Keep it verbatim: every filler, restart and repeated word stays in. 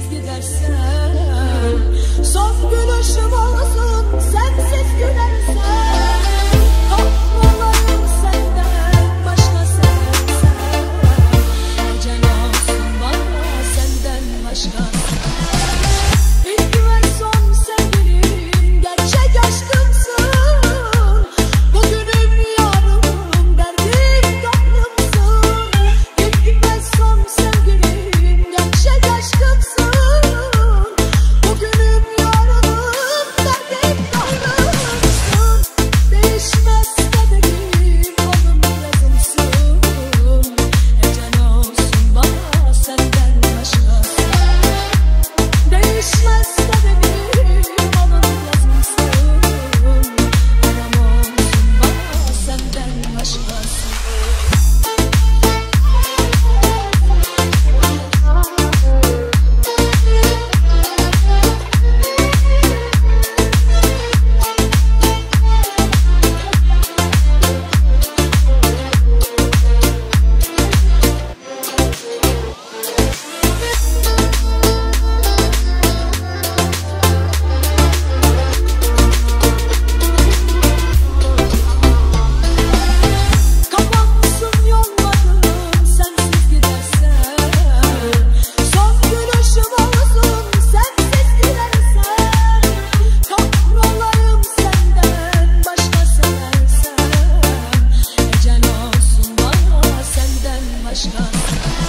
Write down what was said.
sensiz gidersen, son gülüşüm olsun sensiz gülersen, kopmalarım senden başka seversen, ecel olsun bana senden başka. İlk ve son sevgilim, gerçek aşkımsın, bugünüm yarınım, derdim gönlümsün. İlk ve son sevgilim, gerçek aşkımsın, bugünüm yarınım, derdim gönlümsün. Değişmez kaderim, alım yazımsın, ecel olsun bana senden başka. Değişmez kaderim, alın yazımsın, aram olsun bana senden başkası. Kapansın yollarım sensiz gidersen, son gülüşüm olsun sensiz gülersen, kopmalarım senden başka seversen, ecel olsun bana senden başka.